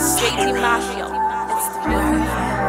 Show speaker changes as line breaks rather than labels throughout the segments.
JT Mafia. It's the word.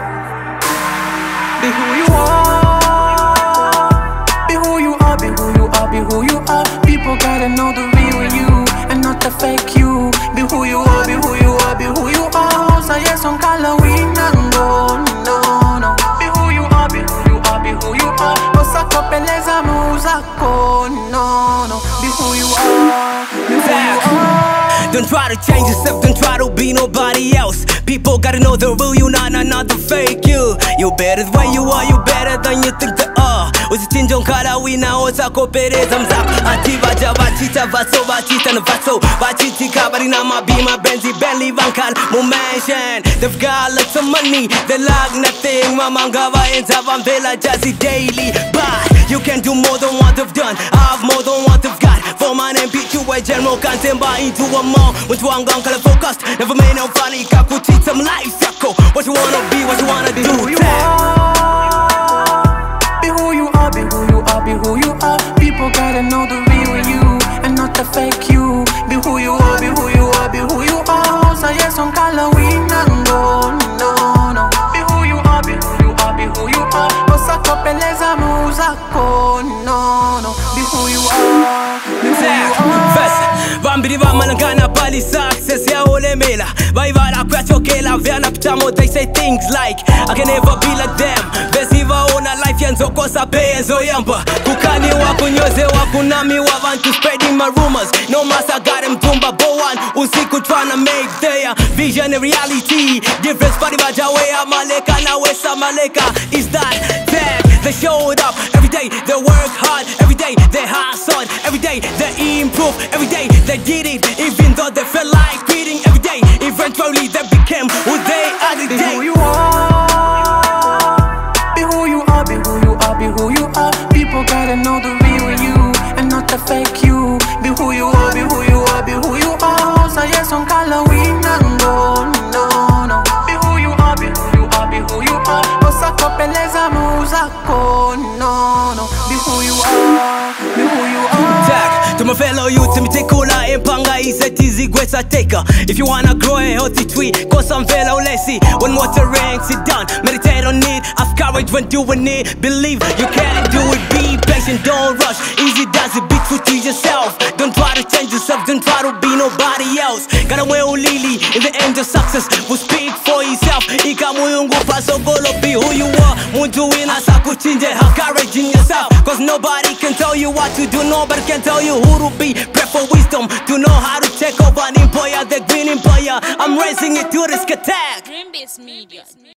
Be who you are. Be who you are, be who you are, be who you are. People gotta know the real you and not the fake you. Be who you are, be who you are, be who you are. So yes, on color we no. Be who you are, be who you are, be who you are. Osakopeleza muzako, no. Be who you are, be who you are.
Don't try to change yourself, don't try to be nobody else. People gotta know the real you, not the fake you. You better the way you are, you better than you think they are. Usichinja nkala wina osakopereza mzako. Antivaja vachita vaso vachita na vaso vachitika bari na mabima benzi Bentley vankal mansion. They've got lots of money, they lack nothing. Mamangava enza vambela jazzy daily. But you can do more than what they've done. I have more than what they've got. For my name beat you a general can't buy into a mall. When you want gun color focused, never made no funny. Kaku teach some life circle. What you wanna be, what you wanna do.
Be who you are. Be who you are, be who you are, be who you are. People gotta know the real you and not the fake you. Be who you are, be who you are, be who you are. So yes, on color we no. Be who you are, be who you are, be who you are. Osakopeleza muzako, no. Be who you are, be who you are.
Vambiri vamalangana pali success ya olemela. Vaivara kwachokela vyana ptamo. They say things like I can never be like them. Besiva ona life yanzo kosa peyenzo yamba. Kukani wakunyoze wakunami wavantu spreading my rumors. No masa got him tumba bowan. Usiku tryna make their vision a reality. Difference pari vajawea maleka na wesa maleka. Is that tag? They showed up every day. They work hard every day. They hustle every day. They improve every day. They did it even though they felt like quitting every day. Eventually they became who they are today.
Be who you are. Be who you are, be who you are, be who you are. People gotta know the real you and not the fake you. Be who you are, be who you are, be who you are. So yes, on color we no. Be who you are, be who you are, be who you are. Osakopeleza muzako, no. Be who you are, be who you are.
To my fellow youth, me take cola empanga isetizi gwesa taker. If you wanna grow a healthy tree, cause some fellow lazy. When water rains, sit down, meditate on it. Have courage when doing it. Believe you can do it. Be patient, don't rush. Easy does it. Be true to yourself. Don't try to change yourself. Don't try to be nobody else. Gotta wear lily. In the end, your success will speak for yourself. Ika muyungu paso golo. Be who you are. Muntu wina sakuchinje. Have courage in yourself. Cause nobody can tell you what to do. Nobody can tell you who to be. Pray for wisdom to know how to take over an employer, the green employer. I'm raising it to risk attack.
Dream-based media.